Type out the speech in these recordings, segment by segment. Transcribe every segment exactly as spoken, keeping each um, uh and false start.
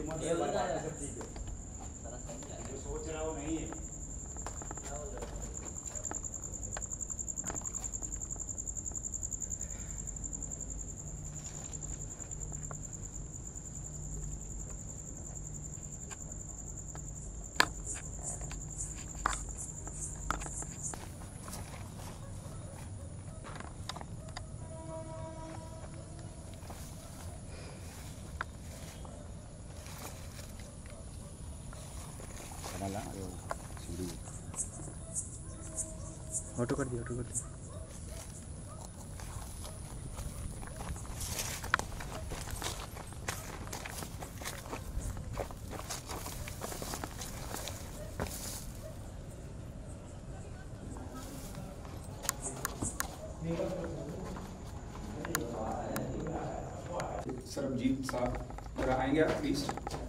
सोच रहा हूँ नहीं है। ऑटो कर दिया ऑटो कर दिया सरबजीत साहब जरा आएंगे आप प्लीज।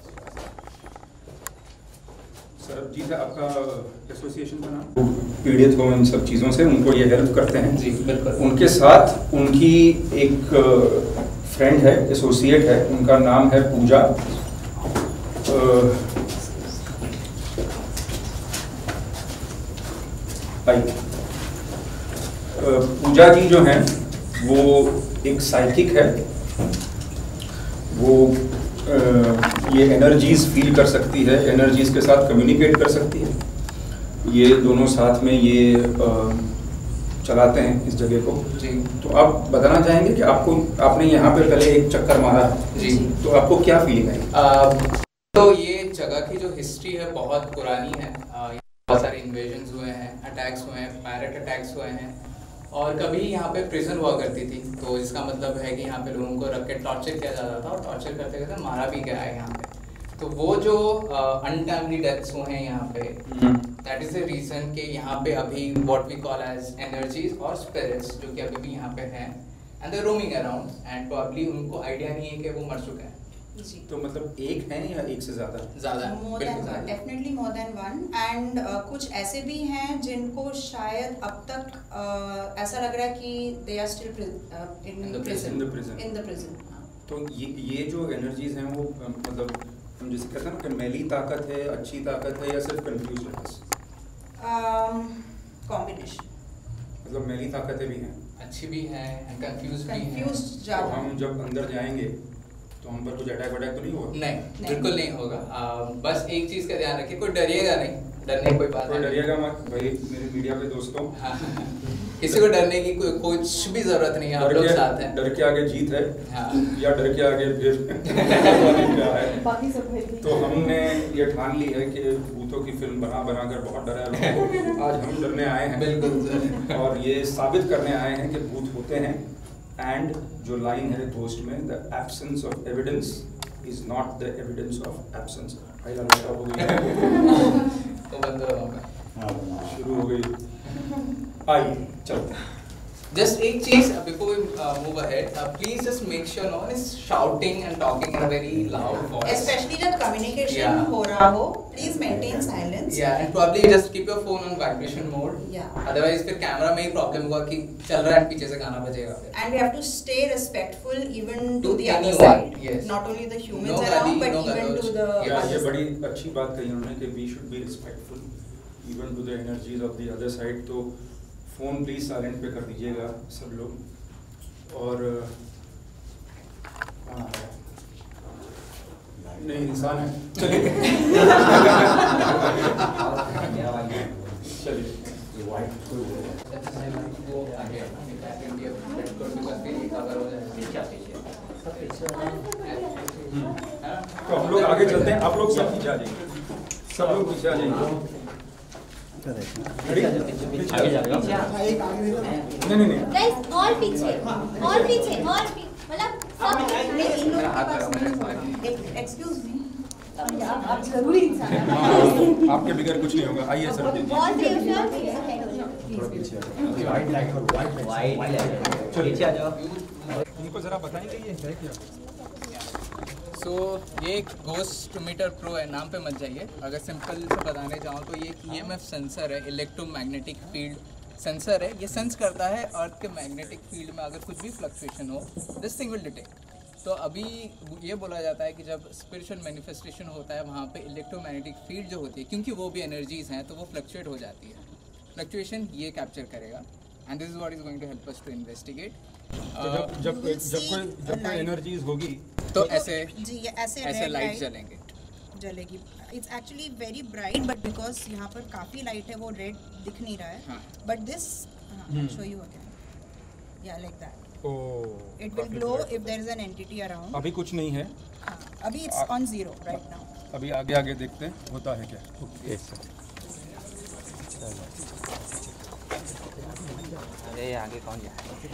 सरबजीत है आपका एसोसिएशन का नाम? पीड़ित हो इन सब चीज़ों से, उनको ये हेल्प करते हैं जी बिल्कुल। उनके उनके साथ उनकी एक फ्रेंड है, एसोसिएट है, उनका नाम है पूजा। पूजा जी जो हैं वो एक साइकिक है, वो आ, ये एनर्जीज फील कर सकती है, एनर्जीज के साथ कम्युनिकेट कर सकती है। ये दोनों साथ में ये आ, चलाते हैं इस जगह को जी। तो आप बताना चाहेंगे कि आपको आपने यहाँ पे पहले एक चक्कर मारा जी, तो आपको क्या फीलिंग आई? तो ये जगह की जो हिस्ट्री है बहुत पुरानी है। आ, बहुत सारे इन्वेजन्स हुए हैं, अटैक्स हुए हैं, पायरेट अटैक्स हुए हैं, और कभी यहाँ पे प्रिजन हुआ करती थी। तो इसका मतलब है कि यहाँ पे लोगों को रख के टॉर्चर किया जाता था, और टॉर्चर करते करते मारा भी गया है यहाँ पे। तो वो जो अनटाइमली डेथ्स हुए हैं यहाँ पे, दैट इज द रीजन कि यहाँ पे अभी what we call as energies और स्पिरिट्स जो कि अभी भी यहाँ पे हैं and they roaming around, and probably उनको आइडिया नहीं है कि वो मर चुके हैं। तो मतलब एक है या एक से ज्यादा? ज्यादा, more than definitely more than one. And कुछ ऐसे भी हैं जिनको शायद अब तक uh, ऐसा लग रहा है कि they are still in prison in the prison. तो ये ये जो एनर्जीज हैं वो मतलब हम जैसे कहते हैं ना कि मैली ताकत है, अच्छी ताकत है, या सिर्फ कंफ्यूज है? कॉम्बिनेशन, मतलब मैली ताकतें भी हैं, अच्छी भी हैं एंड कंफ्यूज भी हैं। कंफ्यूज तो ज्यादा। हम जब अंदर जाएंगे तो हम पर कुछ अटैक वटैक तो नहीं होगा? नहीं, नहीं, बिल्कुल नहीं होगा। आ, बस एक चीज का ध्यान रखिए, कोई डरिएगा नहीं, डरने की कोई बात कोई नहीं। डरिएगा मत भाई मेरे मीडिया पे दोस्तों। हाँ, किसी को डरने की कोई कुछ भी जरूरत नहीं है, आप लोग साथ हैं। डर के आगे जीत है, हाँ। या डर के आगे फिर क्या है। बाकी सब है। तो हमने ये ठान ली है कि भूतों की फिल्म बना बना कर बहुत डरा है। आज हम डरने आए हैं बिल्कुल, और ये साबित करने आए हैं कि भूत होते हैं। एंड जो लाइन है दोस्त में, the absence of evidence is not the evidence of absence. हो गई तो बंद होगा, शुरू हो गई। आइए चलते। Just एक चीज before we uh, move ahead, uh, please just make sure no one is shouting and talking in a very loud voice. Especially जब communication Yeah. हो रहा हो, please maintain silence. Yeah, and probably just keep your phone on vibration mode. Yeah. Otherwise फिर camera में ही problem होगा कि चल रहा है पीछे से गाना बजेगा फिर। And we have to stay respectful even to, To the other anyone, side. yes. Not only the humans No around, gully, but no even gullies. to the Yeah, या other ये side. बड़ी अच्छी बात कही उन्होंने कि we should be respectful even to the energies of the other side. तो phone please silent पे कर दीजिएगा सब लोग। और हाँ, नहीं इंसान है, चलिए चलिए तो हम लोग आगे चलते हैं, आप लोग सब पीछे आ जाइए, सब लोग पीछे आ जाइए। आगे जाएगा। नहीं नहीं नहीं गाइस और पीछे और पीछे और पीछे मतलब सब एक्सक्यूज मी, आप जरूरी इंसान हैं। आपके बगैर कुछ नहीं होगा। आइए सर बहुत नीचे आ जाओ। उनको जरा बताएंगे ये है क्या? सो so, ये एक गोस्ट मीटर प्रो है, नाम पे मत जाइए। अगर सिंपल से बताने जाऊँ तो ये एक ई एम एफ सेंसर है, इलेक्ट्रोमैग्नेटिक फील्ड सेंसर है। ये सेंस करता है अर्थ के मैग्नेटिक फील्ड में अगर कुछ भी फ्लक्चुएशन हो, दिस थिंग विल डिटेक्ट। तो अभी ये बोला जाता है कि जब स्पिरिचुअल मैनिफेस्टेशन होता है वहाँ पे इलेक्ट्रोमैग्नेटिक फील्ड जो होती है, क्योंकि वो भी एनर्जीज हैं तो वो फ्लक्चुएट हो जाती है। फ्लक्चुएशन ये कैप्चर करेगा and this is what is going to help us to investigate. जब जब कोई जब कोई जब कोई एनर्जीज होगी तो ऐसे जी ये ऐसे ऐसे red लाइट light जलेंगे जलेगी। It's actually very bright but because यहाँ पर काफ़ी लाइट है वो रेड दिख नहीं रहा है। But this show you again या like that it will glow if there is an entity around. अभी कुछ नहीं है, हाँ, अभी it's on zero right now. अभी आगे आगे देखते हैं होता है क्या। ओके अरे आगे कौन जाए?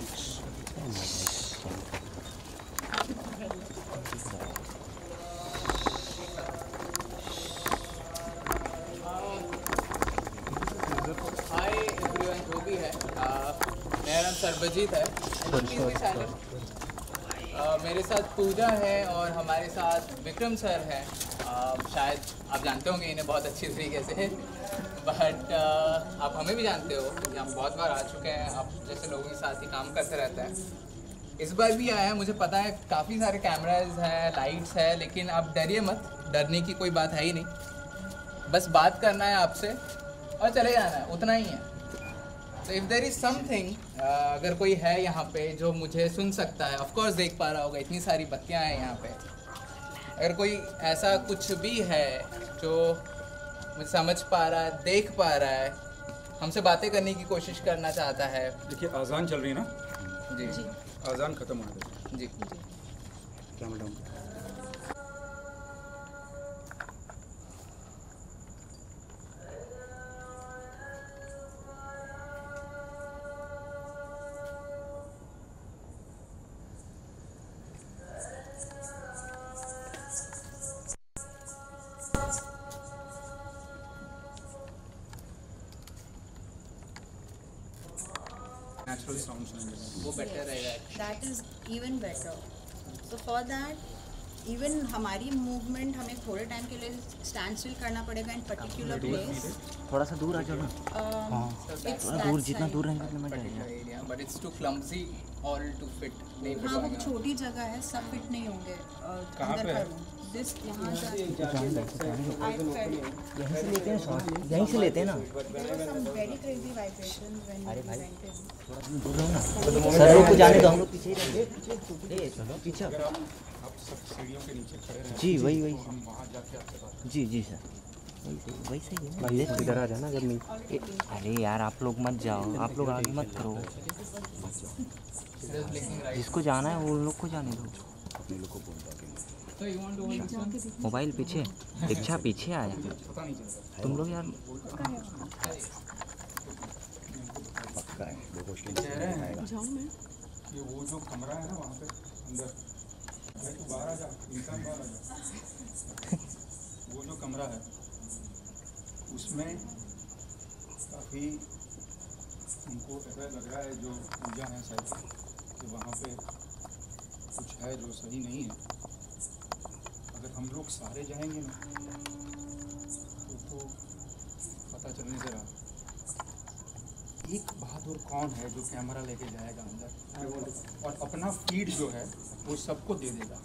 हाय एवरीवन, जो भी है आ, मेरा नाम सर्वजीत है। Please be silent. आ, मेरे साथ पूजा है और हमारे साथ विक्रम सर है। आ, शायद आप जानते होंगे इन्हें बहुत अच्छी तरीके से, बट आप हमें भी जानते हो कि हम बहुत बार आ चुके हैं, आप जैसे लोगों के साथ ही काम करते रहते हैं। इस बार भी आया है, मुझे पता है काफ़ी सारे कैमराज हैं, लाइट्स है, लेकिन आप डरिए मत, डरने की कोई बात है ही नहीं। बस बात करना है आपसे और चले जाना है, उतना ही है। तो इफ़ देयर इज़ समथिंग, अगर कोई है यहाँ पे जो मुझे सुन सकता है, ऑफ कोर्स देख पा रहा होगा, इतनी सारी बत्तियाँ हैं यहाँ पे। अगर कोई ऐसा कुछ भी है जो मुझे समझ पा रहा है, देख पा रहा है, हमसे बातें करने की कोशिश करना चाहता है। देखिए आज़ान चल रही है ना जी जी आज़ान खत्म होने दो जी क्या मैडम? नेचुरल साउंड सुनेंगे वो बेटर रहेगा। That is even better. So for that even हमारी मूवमेंट हमें थोड़े टाइम के लिए स्टैंड स्टिल करना पड़ेगा इन पर्टिकुलर प्लेस। थोड़ा सा दूर आ जाओ ना। थोड़ा दूर, जितना दूर रहेंगे उतना मजा आएगा। But it's too clumsy all to fit नहीं हाँ वो पाएगा। छोटी जगह है, सब फिट नहीं होंगे अ, कहाँ अंदर पे का है? रूम। दिस यहाँ से यहीं से लेते हैं शॉट, यहीं से लेते हैं ना। वेरी क्रेजी वाइब्रेशंस व्हेन अरे भाई। We went in. थोड़ा तुम दूर रहो ना, सर लोग को जाने दो, हम लोग पीछे ही रहेंगे। ए चलो पीछे। अगर आप आप सब सीढ़ियों के नीचे खड़े रहें जी वही वही हम वहाँ जाके आपसे बात जी जी सर, वही सही वही सही है ना। भाई इधर आ जाना जब नहीं। ए, अरे यार आप लोग मत जाओ, आप लोग आगे मत करो, जिसको जाना है वो उन लोग को जाने दो। So you want to hold this one? Mobile पीछे, दीक्षा पीछे आया। पता नहीं चलेगा। तुम लोग यार कह रहे हैं कि वो जो कमरा है ना वहाँ पे अंदर, भाई तू बाहर आ जा, इंसान बाहर आ जा। वो जो कमरा है उसमें काफ़ी उनको ऐसा लग रहा है, जो ऊर्जा है शायद कि वहाँ पे कुछ है जो सही नहीं है। अगर हम लोग सारे जाएंगे ना तो, तो पता चलने से रहा एक बहादुर कौन है जो कैमरा लेके जाएगा अंदर और अपना फीड जो है वो सबको दे देगा।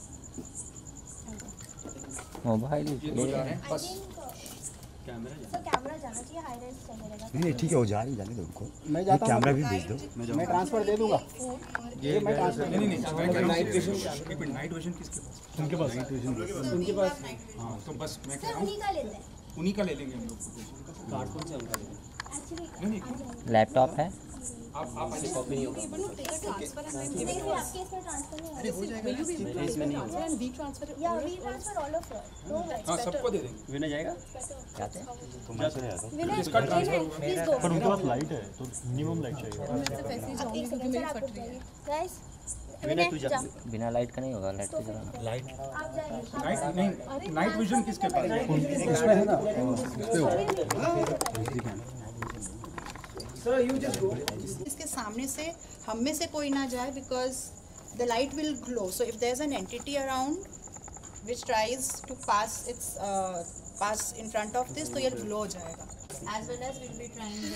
मोबाइल ये दो जा रहे हैं बस। तो कैमरा जाना चाहिए, हाई रेंज चलने लगा। नहीं ठीक है, वो जा रही, जाने दो उनको। मैं जाता हूँ, कैमरा भी भेज दो। मैं ट्रांसफर दे दूंगा। ये मैं ट्रांसफर नहीं नहीं नहीं नाइट विजन नाइट विजन किसके पास? उनके पास नाइट विजन उनके पास हाँ तो बस मैं कह सर रहा हूँ उन्हीं का लेते हैं। उन्हीं का ले लेंगे हम लोग। कार्टून चल रहा है। नहीं नहीं लैपटॉप है। आप आप ऐसे नहीं नहीं, आपके इसमें ट्रांसफर नहीं होगा। मेरे इसमें नहीं होगा। या we transfer all of no हाँ सबको दे देंगे। विनय जाएगा? जाते हैं। तो मैं चले जाता हूँ। विनय इसका ट्रांसफर प्लीज गो। पर उनके पास लाइट है तो मिनिमम लाइट चाहिए। अब एक सेकंड सर, आप रुक जाइए गाइस। विनय तू जा। बिना लाइट का नहीं होगा, लाइट से चलाना। लाइट आप जाइए। नाइट नहीं नाइट विजन किसके पास है? उसमें है ना। Sir you just go. इसके सामने से हम में से कोई ना जाए because the light will glow. So if there is an entity around which tries to pass it's pass in front of this, तो ये ग्लो हो जाएगा। As well as will be trying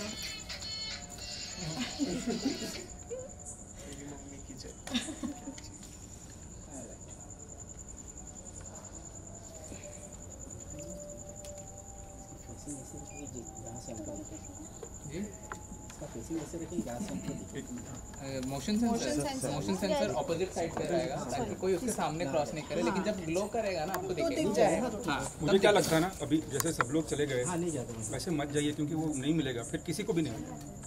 facing ऐसे रखिए जी जहाँ से हमको दिखे जी इसका फेसिंग ऐसे रखिए जहाँ से हमको दिखे motion sensor motion sensor opposite side पे रहेगा ताकि कोई उसके सामने क्रॉस नहीं करे, लेकिन जब ग्लो करेगा ना आपको दिखेगा। हाँ, मुझे क्या लगता है ना, अभी जैसे सब लोग चले गए हाँ नहीं जाता बस वैसे मत जाइए, क्योंकि वो नहीं मिलेगा फिर किसी को भी नहीं।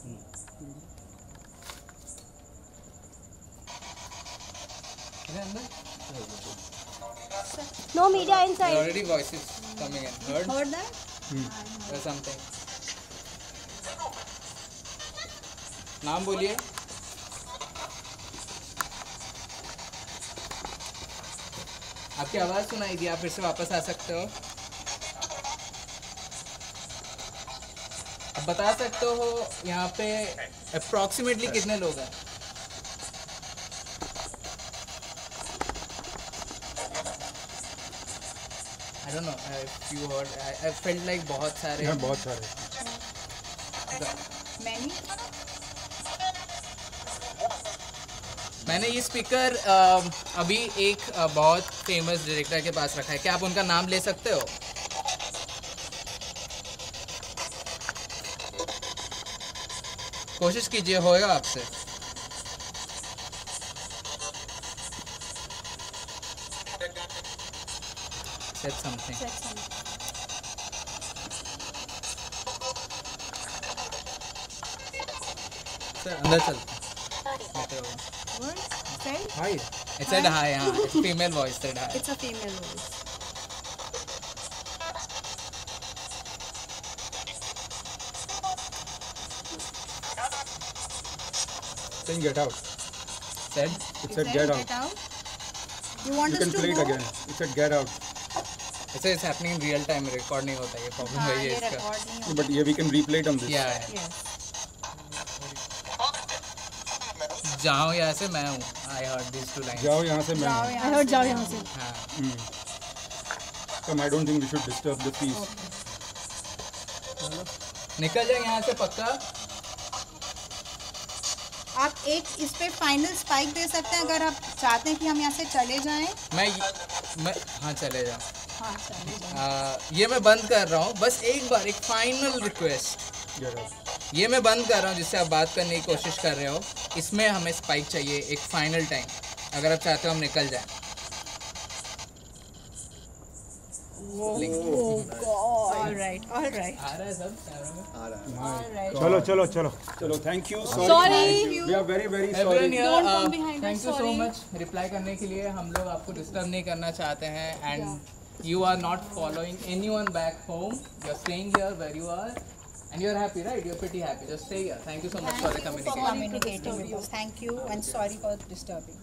No media inside. Already voices coming in, heard Heard that? or something. नाम बोलिए। आपकी आवाज़ सुनाई दी, आप फिर से वापस आ सकते हो। अब बता सकते हो यहाँ पे अप्रॉक्सीमेटली कितने लोग हैं? I don't know if you heard, I, I felt like बहुत सारे यहाँ बहुत सारे Many? मैंने ये स्पीकर अभी एक अ, बहुत फेमस डायरेक्टर के पास रखा है, क्या आप उनका नाम ले सकते हो? कोशिश कीजिए, होएगा आपसे। Said something. सर अंदर चलते हैं। What? Said? Hi It said hi, हाँ, it's female voice said hi. It's a female voice. saying get out. Said, It said get out. You want You us can to play it go? again. It said get out. it says it's happening in real time, record नहीं होता, ये problem हाँ, वही है ये इसका। record नहीं होता. But yeah, we can replay it on this. Yeah, yeah. Yes. जहाँ हूँ यहाँ से मैं हूँ। I heard these two lines. जाओ यहाँ से मैं जाओ हूँ. यहाँ से. जाओ यहाँ से. हाँ, Come, I don't think we should disturb the peace. निकल जाए यहाँ से पक्का। आप एक इस पे फाइनल स्पाइक दे सकते हैं अगर आप चाहते हैं कि हम यहाँ से चले जाएं. मैं मैं हाँ चले जाओ। हाँ चले जाएं. आ, ये मैं बंद कर रहा हूँ, बस एक बार एक फाइनल रिक्वेस्ट। Get out. ये मैं बंद कर रहा हूँ जिससे आप बात करने की कोशिश कर रहे हो, इसमें हमें स्पाइक चाहिए एक फाइनल टाइम, अगर आप चाहते हो हम निकल जाएं। All right, all right. आ रहा है सब कैमरा में? चलो चलो चलो चलो. Thank you. Sorry. Sorry. We are very very Everyone sorry. here, Don't uh, come behind thank us, you so sorry. much reply करने के लिए। हम लोग आपको डिस्टर्ब नहीं करना चाहते हैं and you are not following anyone back home. You are staying here where you are and you are happy, right? You are pretty happy. Just stay here. Thank you so much for the communication. Communicating with us. Thank you and sorry for disturbing.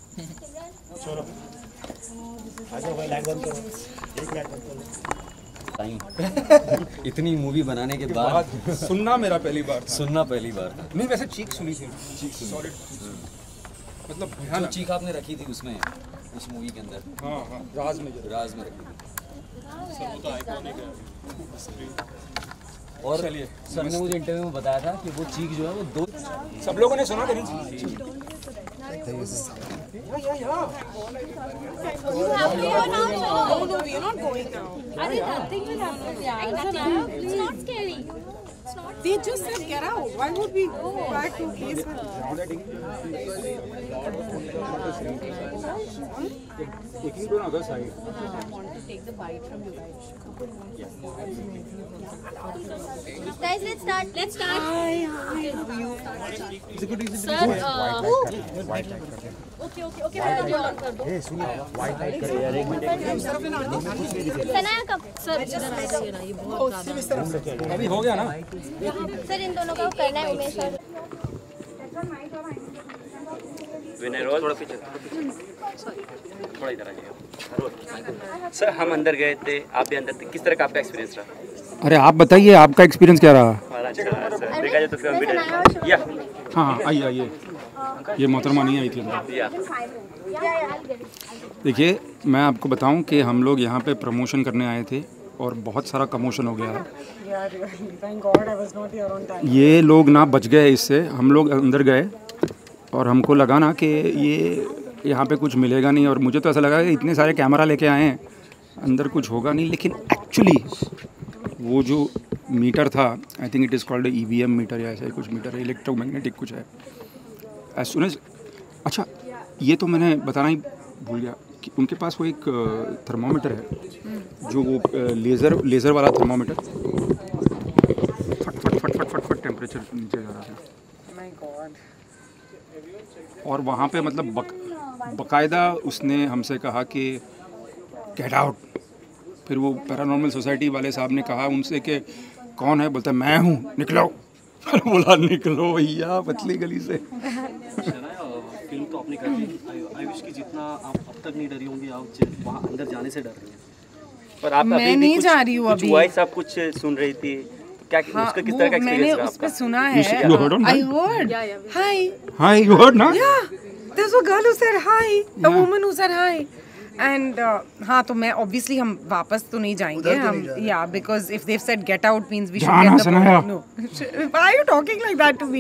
इतनी movie बनाने के बाद बात सुनना मेरा पहली बार था. सुनना पहली बार था। नहीं वैसे चीख सुनी थी. चीख सुनी. मतलब जो भयानक. चीख आपने रखी थी उसमें, उस मूवी के अंदर हाँ हाँ राज में जो. राज में रखी थी। और चलिए. सर ने मुझे इंटरव्यू में बताया था कि वो चीख जो है वो दो सब लोगों ने सुना करी. No, no, we are not going now. I think nothing will happen. Yeah, nothing. It's not scary. They just said get out. Why would we go back to basement? Taking to another side. Guys, let's start. Let's start. Sir, uh, okay, okay, okay. मैं video on कर दूँ. सनाया कब? Sir इधर आइए ना, ये बहुत ज़्यादा. अभी हो गया ना. सर इन दोनों का करना है उमेश सर. विनय रोज थोड़ा पीछे थोड़ा इधर आइए। सर हम अंदर गए थे, आप भी अंदर थे, किस तरह का आपका एक्सपीरियंस रहा? अरे आप बताइए आपका एक्सपीरियंस क्या रहा? हमारा अच्छा रहा सर। देखा जाए तो फिर हम वीडियो या हाँ आइए आइए. ये मोहतरमा नहीं आई थी अंदर. या देखिए मैं आपको बताऊं कि हम लोग यहाँ पे प्रमोशन करने आए थे और बहुत सारा कमोशन हो गया है. ये लोग ना बच गए इससे. हम लोग अंदर गए और हमको लगा ना कि ये यहाँ पे कुछ मिलेगा नहीं, और मुझे तो ऐसा लगा कि इतने सारे कैमरा लेके आए हैं अंदर कुछ होगा नहीं, लेकिन एक्चुअली वो जो मीटर था, I think it is called E V M meter या ऐसा ही कुछ मीटर है, इलेक्ट्रोमैग्नेटिक कुछ है। एज सुन एज अच्छा ये तो मैंने बताना ही भूल गया कि उनके पास वो एक थर्मोमीटर है जो वो लेज़र लेज़र वाला थर्मोमीटर, फट फट फट फट फट फट टेम्परेचर नीचे जा रहा था। My God. और वहाँ पे मतलब बक, बकायदा उसने हमसे कहा कि गेट आउट। फिर वो पैरानॉर्मल सोसाइटी वाले साहब ने कहा उनसे कि कौन है, बोलता मैं हूँ, निकलो। बोला निकलो भैया पतली गली से। फिल्म तो आपने कर दी, आई विश कि जितना आप अब तक नहीं डरी होंगी आप वहाँ अंदर जाने से डर रही हैं। और आप मैं अभी भी नहीं कुछ- जा रही हूँ कुछ अभी। वॉइस आप कुछ सुन रही थी, तो क्या हाँ, उसका किस वो तरह का मैंने एक्सपीरियंस रहा उस पे आपका? सुना You है। you heard on I that? heard. Hi. Hi, you heard ना? Yeah. There's a girl who said hi. A woman who said hi. And uh, हाँ तो मैं obviously हम वापस तो नहीं जाएंगे हम, yeah, because if they've said get out means we should जाना, get the Sanaya. no. Why are you talking like that to me?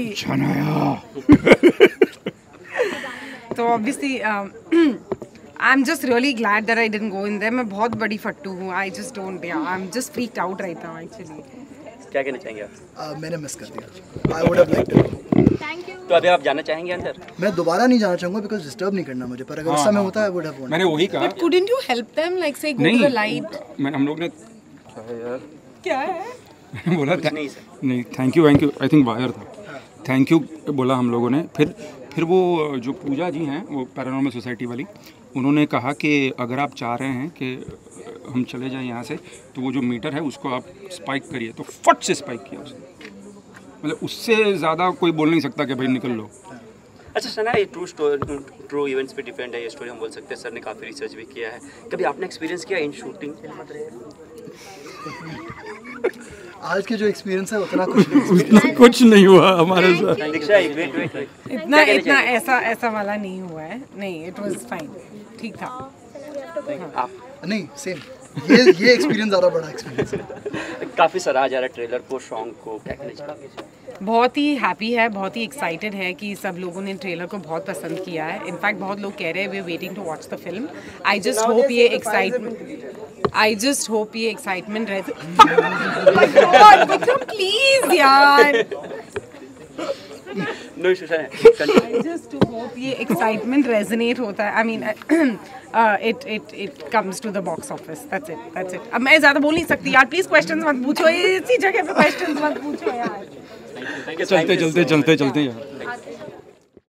तो obviously um, I'm just really glad that I didn't go in there. मैं बहुत बड़ी फट्टू हूँ. I just don't, yeah, I'm just freaked out right now actually. क्या कहना चाहेंगे आप? Uh, मैंने मिस कर दिया। I would have liked it. तो अभी आप जाना चाहेंगे अंदर? मैं दोबारा नहीं जाना चाहूँगा बिकॉज डिस्टर्ब नहीं करना मुझे, पर अगर उस समय होता है वुड हैव मैंने वही कहा। But couldn't you help them, like say go नहीं, to the light? मैं हम लोग ने क्या है? बोला था नहीं सर। नहीं thank you thank you I think wire था, थैंक यू बोला हम लोगों ने। फिर फिर वो जो पूजा जी हैं वो पैरानॉर्मल सोसाइटी वाली, उन्होंने कहा कि अगर आप चाह रहे हैं कि हम चले जाएं यहाँ से तो वो जो मीटर है उसको आप स्पाइक करिए, तो फट से स्पाइक किया उसने। मतलब उससे ज़्यादा कोई बोल नहीं सकता कि भाई निकल लो। अच्छा सना, ये ट्रू स्टोरी ट्रू इवेंट्स पे डिपेंड है ये स्टोरी, हम बोल सकते हैं। सर ने काफ़ी रिसर्च भी किया है। कभी आपने एक्सपीरियंस किया इन शूटिंग? आज के जो एक्सपीरियंस है उतना कुछ नहीं। उतना कुछ नहीं हुआ हमारे साथ। दीक्षा एक वेट वेट वेट इतना इतना ऐसा ऐसा वाला नहीं हुआ है, नहीं, इट वाज फाइन, ठीक था। आप नहीं सेम, ये ये एक्सपीरियंस ज़्यादा बड़ा एक्सपीरियंस है। काफ़ी सराहा जा रहा है ट्रेलर को, सॉन्ग को, क्या कहना चाहेंगे? बहुत ही हैप्पी है, बहुत ही एक्साइटेड है कि सब लोगों ने ट्रेलर को बहुत पसंद किया है। इनफैक्ट बहुत लोग कह रहे हैं we are waiting to watch the film. I just hope ये एक्साइटमेंट आई जस्ट होप ये एक्साइटमेंट रहे। विक्रम प्लीज यार, no issue sir, I just hope ये excitement resonate होता है। I mean, uh, it it it comes to the box office. That's it. That's it. अब मैं ज़्यादा बोल नहीं सकती यार, प्लीज क्वेश्चंस मत पूछो, इसी जगह पे क्वेश्चंस मत पूछो यार। चलते चलते चलते चलते यार।